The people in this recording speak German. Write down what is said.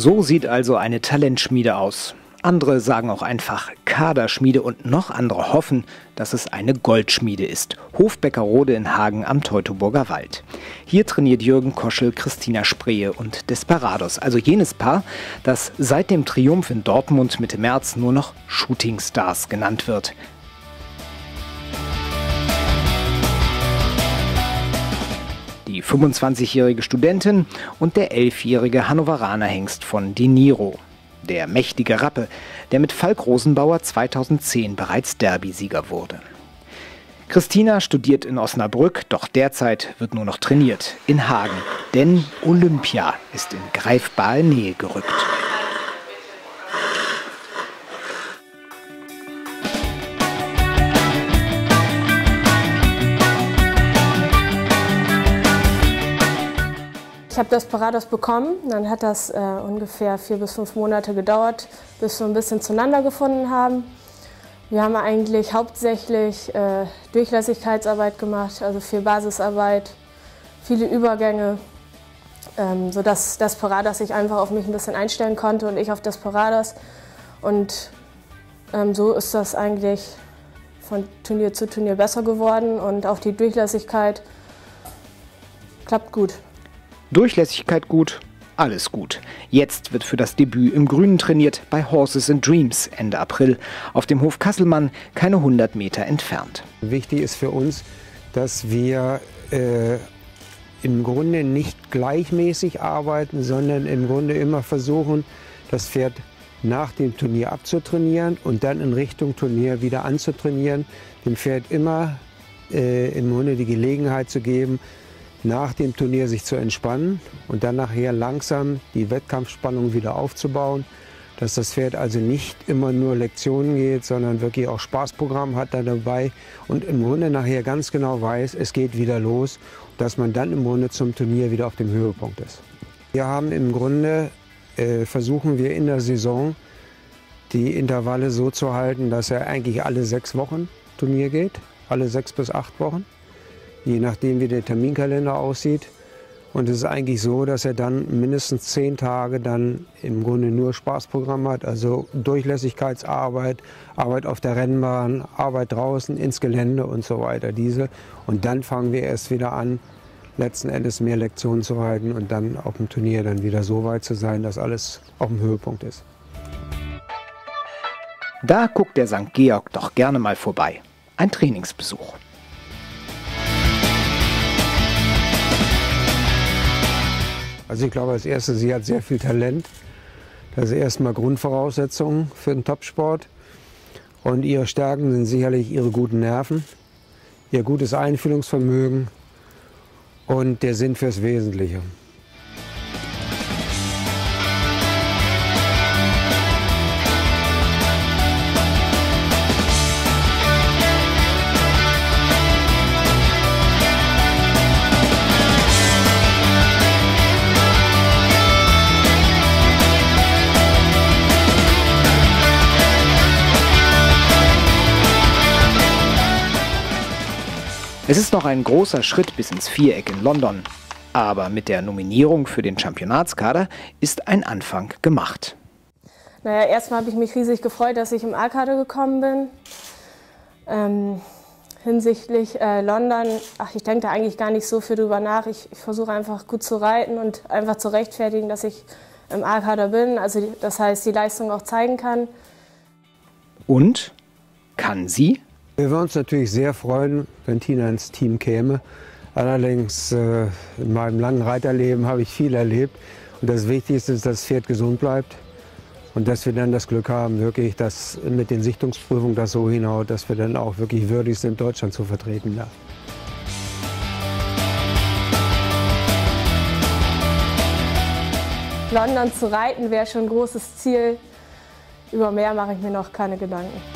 So sieht also eine Talentschmiede aus. Andere sagen auch einfach Kaderschmiede und noch andere hoffen, dass es eine Goldschmiede ist. Hofbeckerode in Hagen am Teutoburger Wald. Hier trainiert Jürgen Koschel, Christina Sprehe und Desperados. Also jenes Paar, das seit dem Triumph in Dortmund Mitte März nur noch Shootingstars genannt wird. Die 25-jährige Studentin und der 11-jährige Hannoveraner Hengst von Diniro. Der mächtige Rappe, der mit Falk Rosenbauer 2010 bereits Derby-Sieger wurde. Christina studiert in Osnabrück, doch derzeit wird nur noch trainiert in Hagen. Denn Olympia ist in greifbare Nähe gerückt. Ich habe Desperados bekommen, dann hat das ungefähr 4 bis 5 Monate gedauert, bis wir ein bisschen zueinander gefunden haben. Wir haben eigentlich hauptsächlich Durchlässigkeitsarbeit gemacht, also viel Basisarbeit, viele Übergänge, sodass Desperados sich einfach auf mich ein bisschen einstellen konnte und ich auf Desperados. Und so ist das eigentlich von Turnier zu Turnier besser geworden und auch die Durchlässigkeit klappt gut. Durchlässigkeit gut, alles gut. Jetzt wird für das Debüt im Grünen trainiert bei Horses and Dreams Ende April auf dem Hof Kasselmann, keine 100 Meter entfernt. Wichtig ist für uns, dass wir im Grunde nicht gleichmäßig arbeiten, sondern im Grunde immer versuchen, das Pferd nach dem Turnier abzutrainieren und dann in Richtung Turnier wieder anzutrainieren. Dem Pferd immer im Grunde die Gelegenheit zu geben, nach dem Turnier sich zu entspannen und dann nachher langsam die Wettkampfspannung wieder aufzubauen, dass das Pferd also nicht immer nur Lektionen geht, sondern wirklich auch Spaßprogramm hat da dabei und im Grunde nachher ganz genau weiß, es geht wieder los, dass man dann im Grunde zum Turnier wieder auf dem Höhepunkt ist. Wir haben im Grunde, versuchen wir in der Saison die Intervalle so zu halten, dass er eigentlich alle 6 Wochen Turnier geht, alle 6 bis 8 Wochen. Je nachdem, wie der Terminkalender aussieht. Und es ist eigentlich so, dass er dann mindestens 10 Tage dann im Grunde nur Spaßprogramm hat, also Durchlässigkeitsarbeit, Arbeit auf der Rennbahn, Arbeit draußen ins Gelände und so weiter. Und dann fangen wir erst wieder an, letzten Endes mehr Lektionen zu halten und dann auf dem Turnier dann wieder so weit zu sein, dass alles auf dem Höhepunkt ist. Da guckt der St. Georg doch gerne mal vorbei. Ein Trainingsbesuch. Also ich glaube, als erstes, sie hat sehr viel Talent. Das ist erstmal Grundvoraussetzung für den Topsport. Und ihre Stärken sind sicherlich ihre guten Nerven, ihr gutes Einfühlungsvermögen und der Sinn fürs Wesentliche. Es ist noch ein großer Schritt bis ins Viereck in London. Aber mit der Nominierung für den Championatskader ist ein Anfang gemacht. Naja, erstmal habe ich mich riesig gefreut, dass ich im A-Kader gekommen bin. Hinsichtlich London, ich denke da eigentlich gar nicht so viel drüber nach. Ich versuche einfach gut zu reiten und einfach zu rechtfertigen, dass ich im A-Kader bin. Also das heißt, die Leistung auch zeigen kann. Und? Kann sie? Wir würden uns natürlich sehr freuen, wenn Tina ins Team käme. Allerdings in meinem langen Reiterleben habe ich viel erlebt. Und das Wichtigste ist, dass das Pferd gesund bleibt. Und dass wir dann das Glück haben, wirklich, dass mit den Sichtungsprüfungen das so hinhaut, dass wir dann auch wirklich würdig sind, Deutschland zu vertreten. Ja. London zu reiten wäre schon ein großes Ziel. Über mehr mache ich mir noch keine Gedanken.